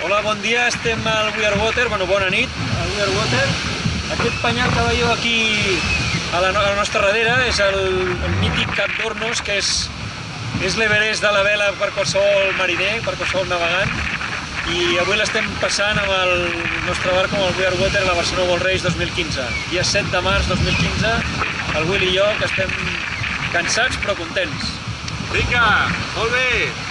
Hola, bon dia, estem al We Are Water, bueno, bona nit, al We Are Water. Aquest penyal que veieu aquí a la nostra darrere és el mític Cap d'Hornos, que és l'Everest de la vela per qualsevol mariner, per qualsevol navegant. I avui l'estem passant amb el nostre barco, amb el We Are Water, a la Barcelona World Race 2015. Dia 7 de març 2015, el Will i jo, que estem cansats però contents. Vinga, molt bé!